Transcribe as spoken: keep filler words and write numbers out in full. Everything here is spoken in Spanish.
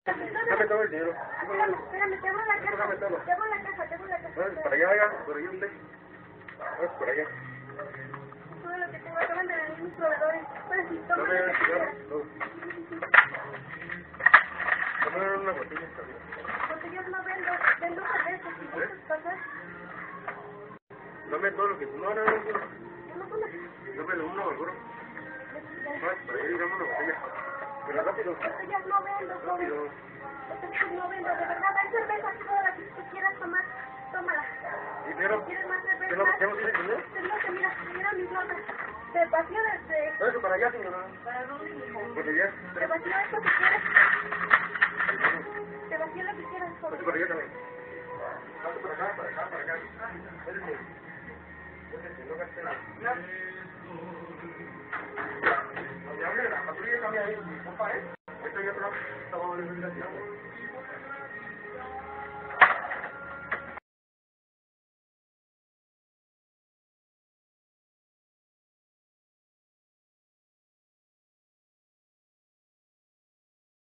Dame todo el dinero. Espérame, espérame, te abro la caja. Dame todo. Te abro la caja, te abro la caja. Vamos para allá, haga, por allá usted. Vamos para allá. Todo lo que tengo, acaban de venir mis proveedores. Pues sí, toma Dame lo que el cigarro, quieras. todo. Dame una botella también. Porque yo no vendo, vendo cervezas, si gustas pasar. Dame todo lo que... No, no, no, no. Yo no tomo. Dame lo uno, seguro. Vamos para allá y dame una botella. Pero rápido. Botellas no vendo, joven. Rápido. Botellas no vendo, de verdad. Hay cerveza, toda la que tú quieras tomar. Tómala. ¿Dinero? ¿Quieres más cerveza? ¿Qué no, qué no tienes dinero? No, que mira, mira mis notas. Te vacío desde... Eso para allá, señora. ¿Para dónde, hijo? Pues allá. Te vacío esto si quieres. Te vacío lo que quieras, joven. Eso para allá también. Pase para acá, para acá, para acá. Espérenme. Espérenme, no gaste nada. Donde hable la patrulla cambia ahí, compa, ¿eh? Esto ya atrás, estaba en la